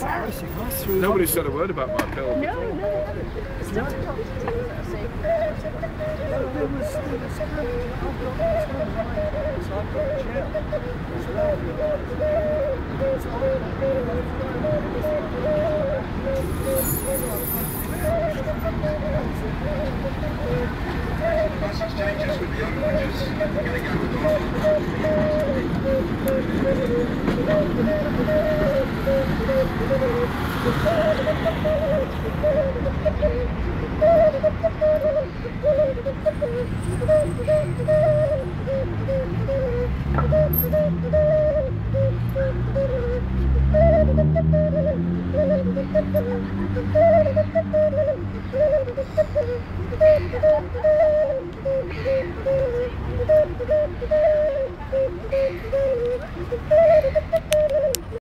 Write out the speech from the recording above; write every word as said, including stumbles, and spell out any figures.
embarrassing. I threw Nobody said a word about my pill. No, no, they haven't. It's difficult to do that, see. There was, there was, I've got, it's one of my parents, I've got a chair. It's Bus exchanges with the other bridges. We're going to go with the